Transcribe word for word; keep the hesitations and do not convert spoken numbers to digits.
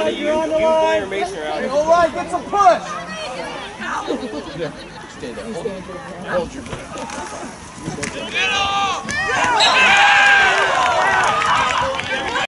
right, you're on the line. All right, get some push. Stay there. Hold, hold your breath.